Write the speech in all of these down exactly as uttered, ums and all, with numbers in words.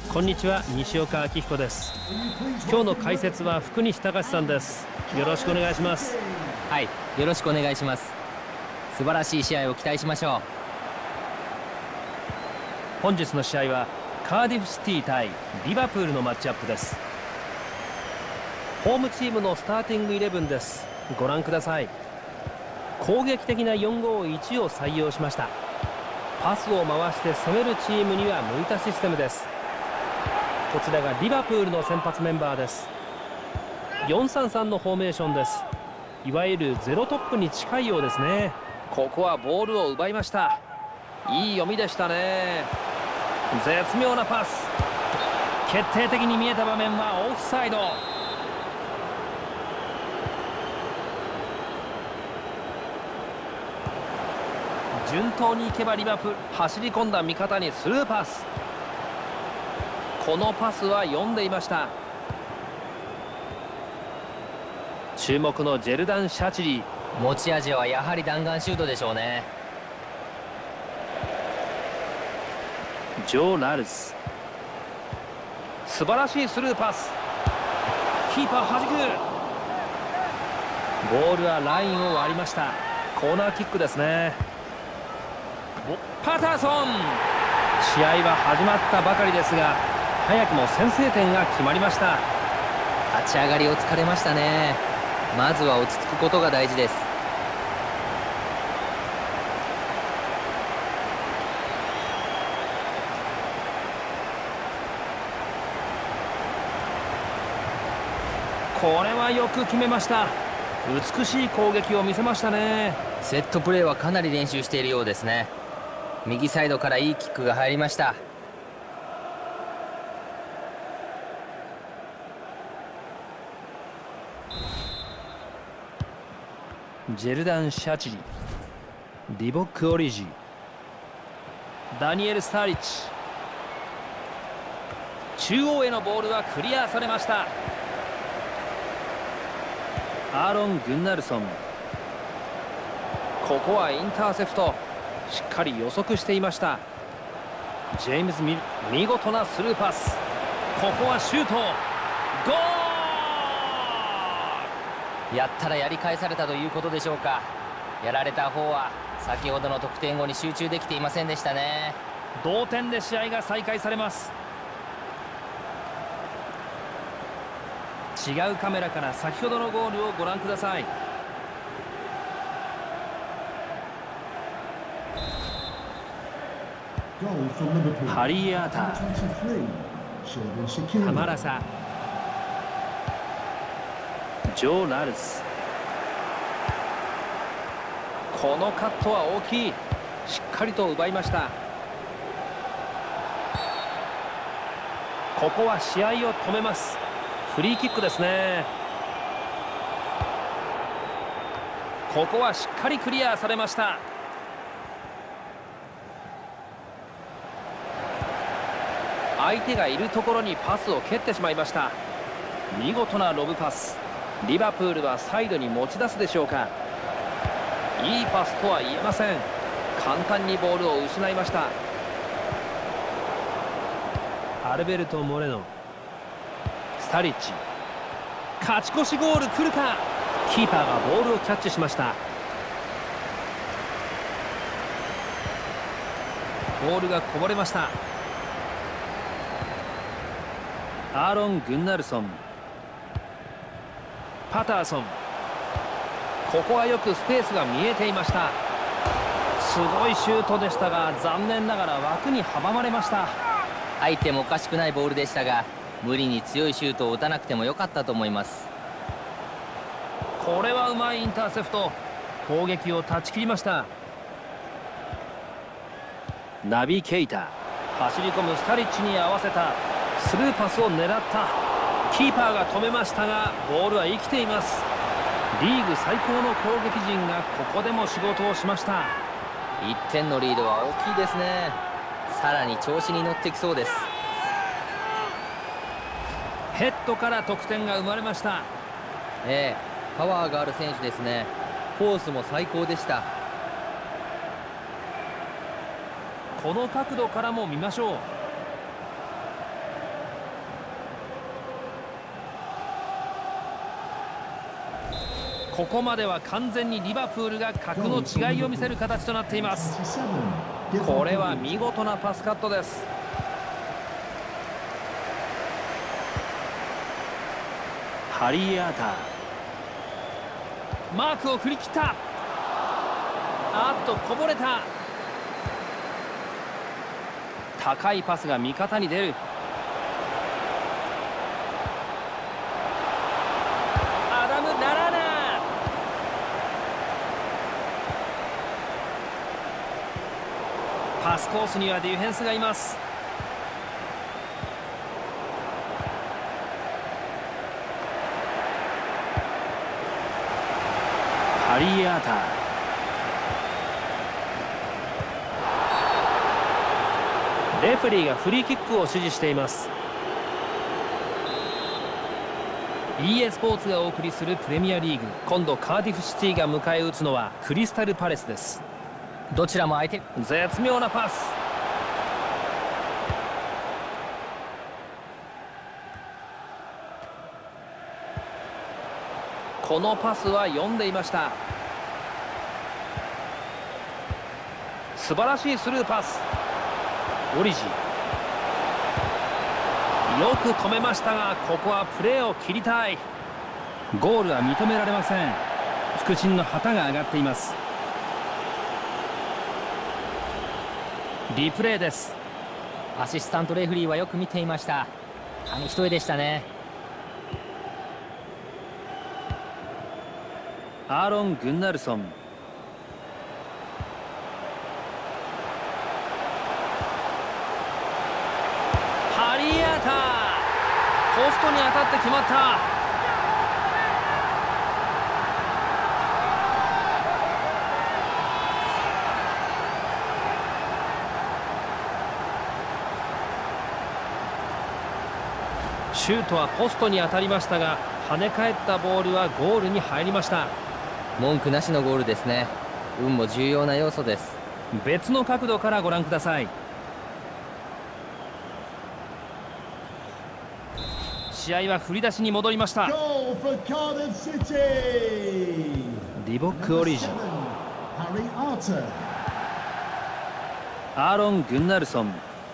こんにちは、西岡明彦です。今日の解説は福西隆さんです。よろしくお願いします。 はい、よろしくお願いします。素晴らしい試合を期待しましょう。 本日の試合はカーディフシティ対リバプールのマッチアップです。ホームチームのスターティングイレブンです。ご覧ください。攻撃的な よんごーいち を採用しました。パスを回して攻めるチームには向いたシステムです。こちらがリバプールの先発メンバーです。よんさんさんのフォーメーションです。いわゆるゼロトップに近いようですね。ここはボールを奪いました。いい読みでしたね。絶妙なパス。決定的に見えた場面はオフサイド。順当にいけばリバプール、走り込んだ味方にスルーパス。このパスは読んでいました。注目のジェルダン・シャチリー。 持ち味はやはり弾丸シュートでしょうね。 ジョー・ラルス。素晴らしいスルーパス。キーパー弾く。ボールはラインを割りました。コーナーキックですね。パターソン。試合は始まったばかりですが、早くも先制点が決まりました。 立ち上がりを疲れましたね。まずは落ち着くことが大事です。 これはよく決めました。美しい攻撃を見せましたね。 セットプレーはかなり練習しているようですね。右サイドからいいキックが入りました。 ジェルダン・シャチリ、リボック・オリジ、ダニエル・スターリッチ。中央へのボールはクリアされました。アーロン・グンナルソン。ここはインターセプト。しっかり予測していました。ジェームズ・ミル、見事なスルーパス。ここはシュート。ゴール。 やったらやり返されたということでしょうか。やられた方は先ほどの得点後に集中できていませんでしたね。 同点で試合が再開されます。違うカメラから先ほどのゴールをご覧ください。ハリー・アーター、タマラサ、ジョー・ラルス。このカットは大きい。しっかりと奪いました。ここは試合を止めます。フリーキックですね。ここはしっかりクリアされました。相手がいるところにパスを蹴ってしまいました。見事なロブパス。リバプールはサイドに持ち出すでしょうか。いいパスとは言えません。簡単にボールを失いました。アルベルト・モレノ、スタリッチ。勝ち越しゴール来るか。キーパーがボールをキャッチしました。ボールがこぼれました。アーロン・グンナルソン、パターソン。ここはよくスペースが見えていました。すごいシュートでしたが、残念ながら枠に阻まれました。 相手もおかしくないボールでしたが、無理に強いシュートを打たなくてもよかったと思います。 これはうまいインターセプト。攻撃を断ち切りました。ナビ・ケイタ、走り込むスタリッチに合わせたスルーパスを狙った。キーパーが止めましたが、ボールは生きています。リーグ最高の攻撃陣がここでも仕事をしました。 いってんのリードは大きいですね。さらに調子に乗ってきそうです。 ヘッドから得点が生まれました。 ええ、パワーがある選手ですね。コースも最高でした。 この角度からも見ましょう。 ここまでは完全にリバプールが格の違いを見せる形となっています。これは見事なパスカットです。ハリー・アーター、マークを振り切った。あっとこぼれた。高いパスが味方に出る。アダム・ララーナ、パスコースにはディフェンスがいます。ハリー・アーター、レフェリーがフリーキックを指示しています。 イーエー スポーツがお送りするプレミアリーグ、今度カーディフシティが迎え撃つのはクリスタルパレスです。 どちらも相手、 絶妙なパス。このパスは読んでいました。素晴らしいスルーパス。オリジ、よく止めましたが、ここはプレーを切りたい。ゴールは認められません。副審の旗が上がっています。リプレーです。 アシスタントレフェリーはよく見ていました。紙一重でしたね。 アーロン・グンナルソン、ハリー・アーター、ポストに当たって決まった。シュートはポストに当たりましたが、跳ね返ったボールはゴールに入りました。 文句なしのゴールですね。運も重要な要素です。 別の角度からご覧ください。試合は振り出しに戻りました。リボック・オリジン、アーロン・グンナルソン、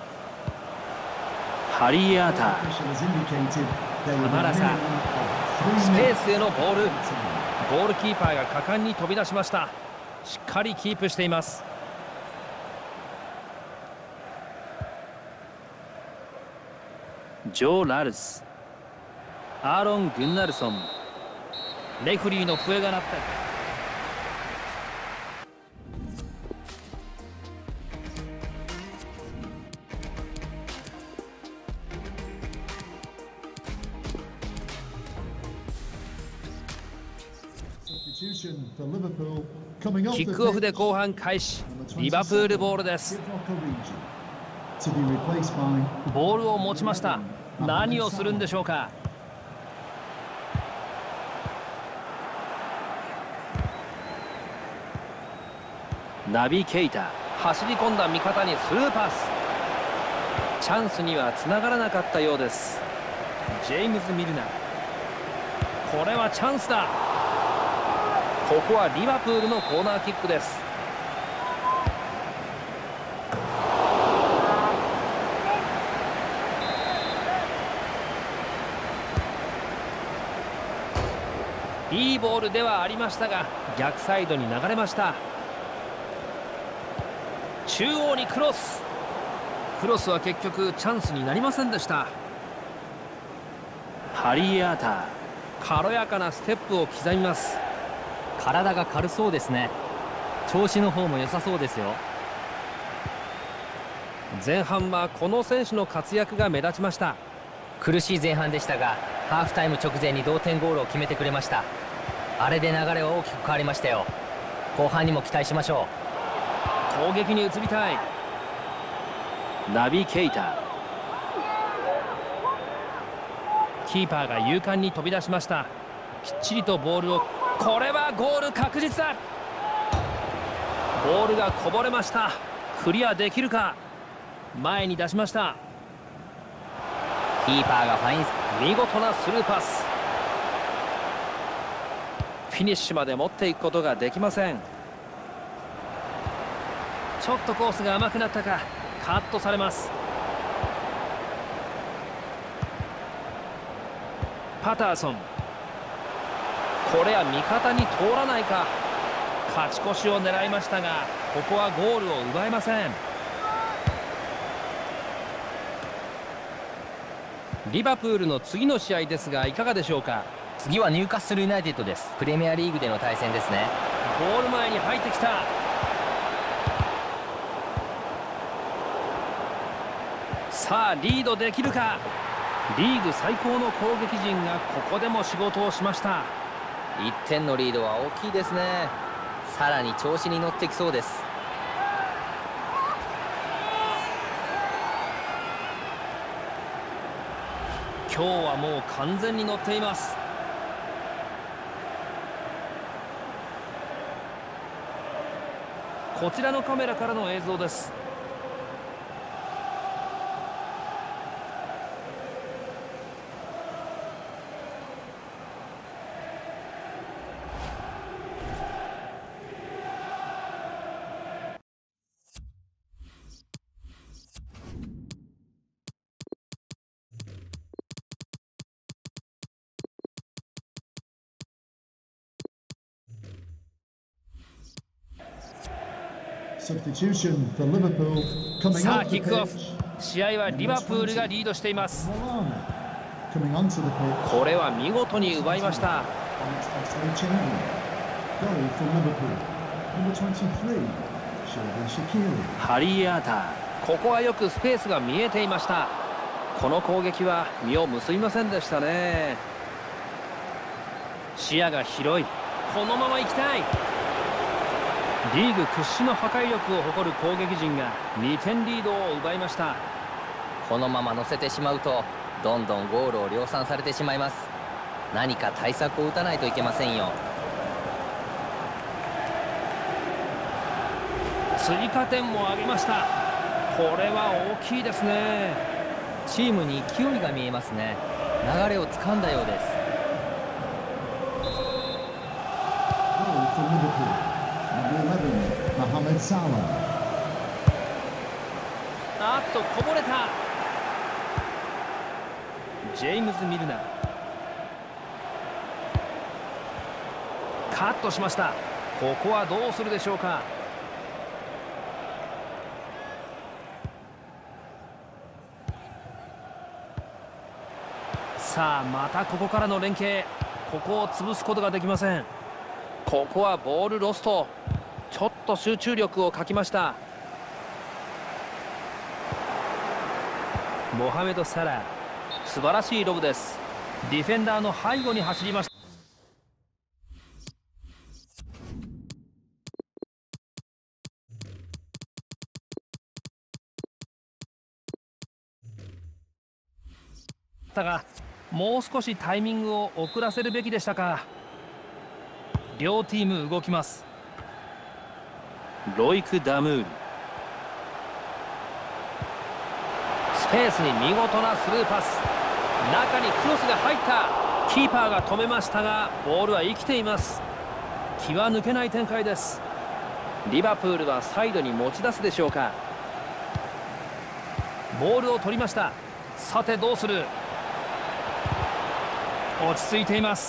ハリー・アーター、カナラサ、スペースへのボール。ゴールキーパーが果敢に飛び出しました。しっかりキープしています。ジョー・ラルス、アーロン・グンナルソン、レフリーの笛が鳴った。キックオフで後半開始。リバプールボールです。ボールを持ちました。何をするんでしょうか。ナビ・ケイタ、走り込んだ味方にスルーパス。チャンスにはつながらなかったようです。ジェームズ・ミルナー、これはチャンスだ。ここはリバプールのコーナーキックです。いいボールではありましたが、逆サイドに流れました。中央にクロス。クロスは結局チャンスになりませんでした。ハリー・アーター、軽やかなステップを刻みます。 体が軽そうですね。調子の方も良さそうですよ。 前半はこの選手の活躍が目立ちました。 苦しい前半でしたが、ハーフタイム直前に同点ゴールを決めてくれました。あれで流れは大きく変わりましたよ。後半にも期待しましょう。攻撃に移りたい。ナビ・ケイタ、キーパーが勇敢に飛び出しました。きっちりとボールを、これはゴール確実だ。ボールがこぼれました。クリアできるか。前に出しました。 キーパーがファイン。 見事なスルーパス。フフィニッシュまで持っていくことができません。ちょっとコースが甘くなったか、カットされます。パターソン、これは味方に通らないか。勝ち越しを狙いましたが、ここはゴールを奪えません。リバプールの次の試合ですが、いかがでしょうか。 次はニューカッスルユナイテッドです。プレミアリーグでの対戦ですね。 ゴール前に入ってきた。さあリードできるか。リーグ最高の攻撃陣がここでも仕事をしました。 いってんのリードは大きいですね。さらに調子に乗ってきそうです。 今日はもう完全に乗っています。こちらのカメラからの映像です。さあキックオフ。試合はリバプールがリードしています。これは見事に奪いました。ハリー・アーター、ここはよくスペースが見えていました。この攻撃は実を結びませんでしたね。視野が広い。このまま行きたい。リーグ屈指の破壊力を誇る攻撃陣がにてんリードを奪いました。 このまま乗せてしまうとどんどんゴールを量産されてしまいます。何か対策を打たないといけませんよ。 追加点も挙げました。これは大きいですね。 チームに勢いが見えますね。流れをつかんだようです。 あっとこぼれた。ジェームズ・ミルナー、カットしました。ここはどうするでしょうか。さあまたここからの連携。ここを潰すことができません。ここはボールロスト。ちょっと集中力を欠きました。モハメド・サラー、素晴らしいロブです。ディフェンダーの背後に走りましたが、もう少しタイミングを遅らせるべきでしたか。両チーム動きます。ロイク・ダムール、スペースに見事なスルーパス。中にクロスが入った。キーパーが止めましたがボールは生きています。気は抜けない展開です。リバプールはサイドに持ち出すでしょうか。ボールを取りました。さてどうする。落ち着いています。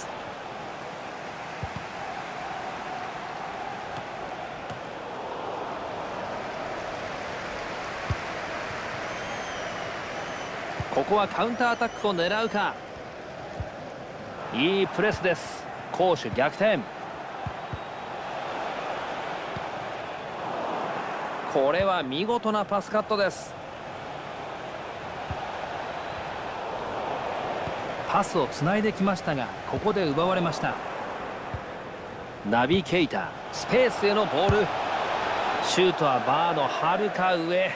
ここはカウンターアタックを狙うか。いいプレスです。攻守逆転。これは見事なパスカットです。パスをつないできましたがここで奪われました。ナビ・ケイタ、スペースへのボール。シュートはバーのはるか上。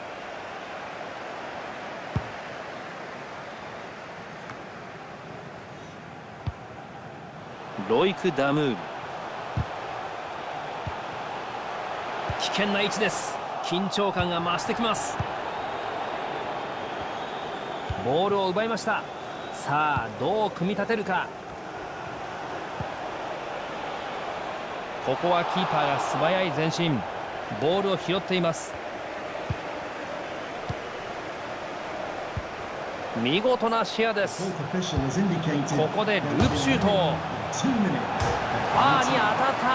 ロイク・ダムール、危険な位置です。緊張感が増してきます。ボールを奪いました。さあどう組み立てるか。 ここはキーパーが素早い前進、ボールを拾っています。見事な視野です。ここでループシュート、バーに当たった。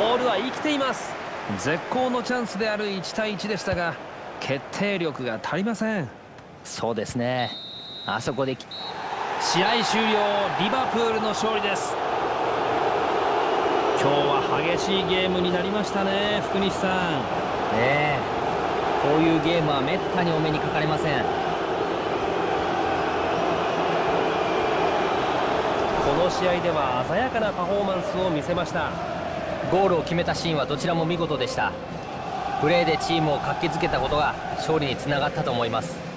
ボールは生きています。絶好のチャンスであるいちたいいちでしたが、決定力が足りません。 そうですね、あそこで試合終了、リバプールの勝利です。今日は激しいゲームになりましたね、福西さん。 ええ、こういうゲームはめったにお目にかかれません。 この試合では鮮やかなパフォーマンスを見せました。 ゴールを決めたシーンはどちらも見事でした。プレーでチームを活気づけたことが勝利につながったと思います。